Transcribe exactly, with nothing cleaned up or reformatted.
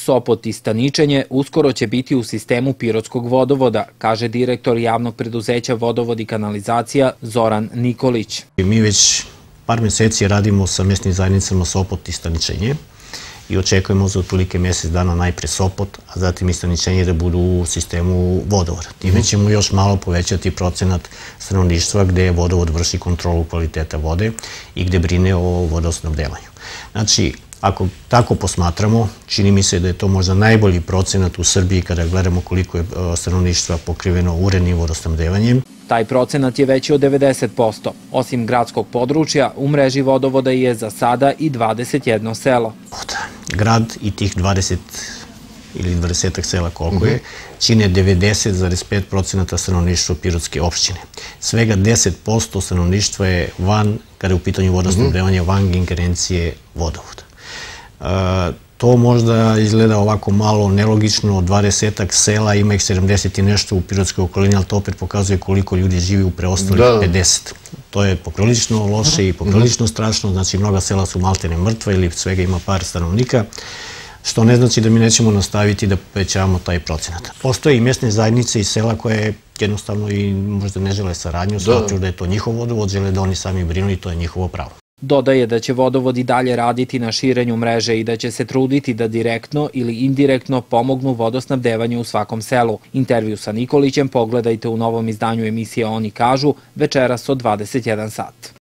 Sopot i Staničenje uskoro će biti u sistemu pirotskog vodovoda, kaže direktor javnog preduzeća Vodovod i kanalizacija Zoran Nikolić. Mi već par meseci radimo sa mesnim zajednicama Sopot i Staničenje i očekujemo za otprilike mesec dana najpre Sopot, a zatim i Staničenje da budu u sistemu vodovoda. Time ćemo još malo povećati procenat stanovništva gde vodovod vrši kontrolu kvaliteta vode i gde brine o vodosnabdevanju. Znači, ako tako posmatramo, čini mi se da je to možda najbolji procenat u Srbiji kada gledamo koliko je stanovništva pokriveno urednim vodosnabdevanjem. Taj procenat je veći od devedeset posto. Osim gradskog područja, u mreži vodovoda je za sada i dvadeset jedno selo. Grad i tih dvadeset ili dvadesetak sela koliko je, čine devedeset zarez pet procenata stanovništva Pirotske opštine. Svega deset posto stanovništva je van, kada je u pitanju vodosnabdevanja, van ingerencije vodovoda. To možda izgleda ovako malo nelogično, dvadesetak sela, ima ih sedamdeset i nešto u Pirotskoj okolini, ali to opet pokazuje koliko ljudi živi u preostalih pedeset. To je poprilično loše i poprilično strašno, znači mnoga sela su maltene mrtva ili svega ima par stanovnika, što ne znači da mi nećemo nastaviti da povećavamo taj procenat. Postoje i mesne zajednice i sela koje jednostavno i možda ne žele saradnju, smatruju da je to njihov vodovod, žele da oni sami brinu i to je njihovo pravo. Dodaje da će vodovod i dalje raditi na širenju mreže i da će se truditi da direktno ili indirektno pomognu vodosnabdevanju u svakom selu. Intervju sa Nikolićem pogledajte u novom izdanju emisije Oni kažu večeras od dvadeset jedan sat.